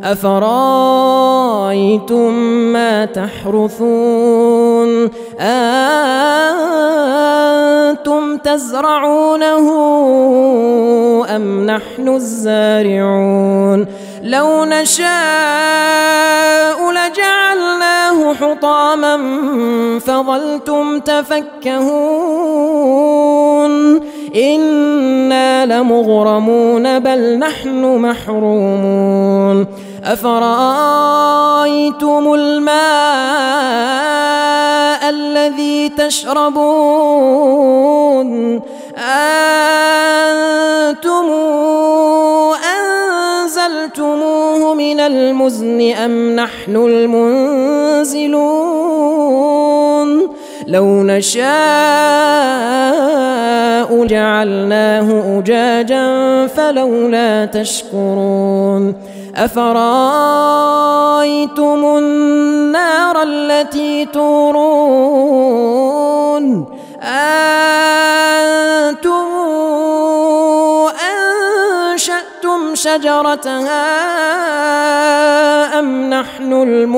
أفرأيتم ما تحرثون أأنتم تزرعونه أم نحن الزارعون لو نشاء لجعلناه حطاما فظلتم تفكهون إنا لمغرمون بل نحن محرومون أفرأيتم الماء الذي تشربون أنتم أنزلتموه من المزن أم نحن المنزلون لو نشاء جعلناه أجاجا فلولا تشكرون أفرأيتم النار التي تورون أنتم أنشأتم شجرتها أم نحن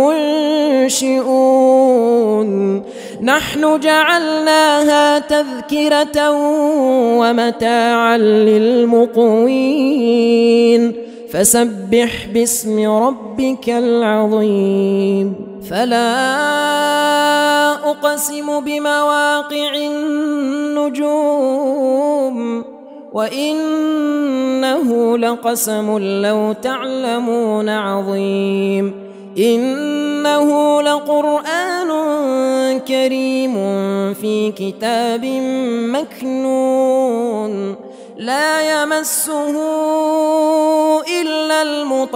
المنشئون نحن جعلناها تذكرة ومتاعا للمقوين فسبح باسم ربك العظيم فلا أقسم بمواقع النجوم وإنه لقسم لو تعلمون عظيم إنه لقرآن كريم في كتاب مكنون لا يمسه إلا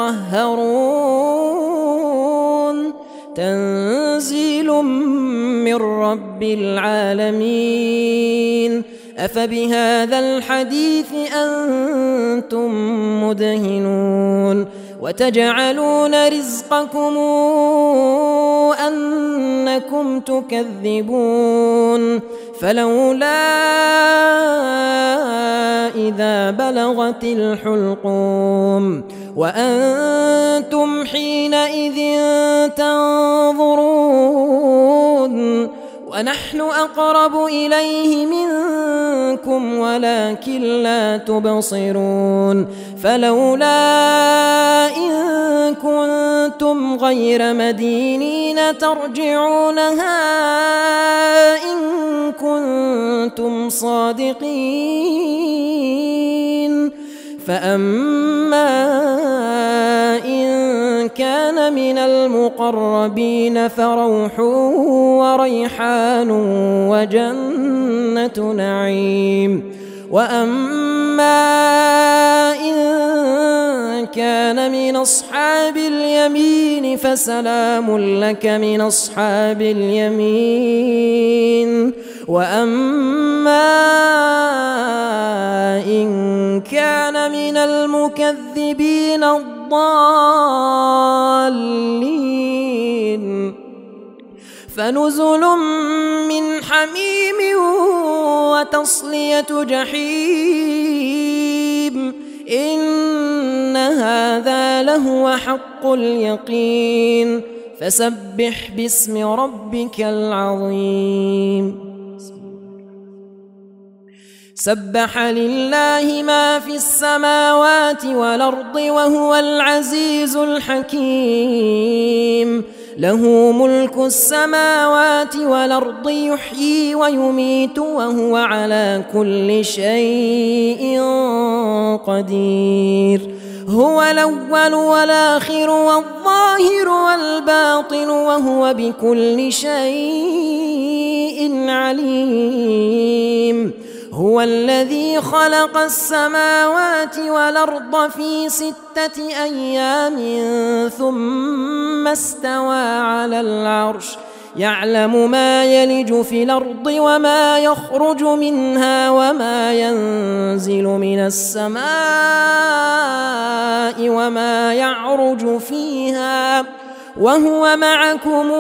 المطهرون تنزيل من رب العالمين أفبهذا الحديث أنتم مدهنون وتجعلون رزقكم أنكم تكذبون فلولا إذا بلغت الحلقوم وأنتم حينئذ تنظرون ونحن أقرب إليه منكم ولكن لا تبصرون فلولا إن كنتم غير مدينين ترجعونها إن كنتم صادقين فأما إن كان من المقربين فروح وريحان وجنة نعيم وأما إن كان من أصحاب اليمين فسلام لك من أصحاب اليمين وأما إن كان من المكذبين الضالين فنزل من حميم وتصلية جحيم إن هذا لهو حق اليقين فسبح باسم ربك العظيم سبح لله ما في السماوات والأرض وهو العزيز الحكيم له ملك السماوات والأرض يحيي ويميت وهو على كل شيء قدير هو الأول والآخر والظاهر والباطن وهو بكل شيء عليم هو الذي خلق السماوات والأرض في 6 أيام ثم استوى على العرش يعلم ما يلج في الأرض وما يخرج منها وما ينزل من السماء وما يعرج فيها وهو معكم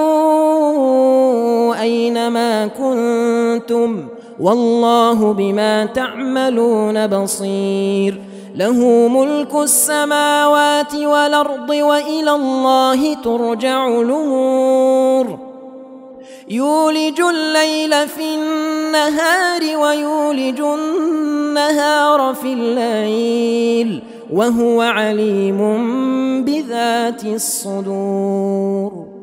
أينما كنتم والله بما تعملون بصير له ملك السماوات والأرض وإلى الله ترجع الأمور يولج الليل في النهار ويولج النهار في الليل وهو عليم بذات الصدور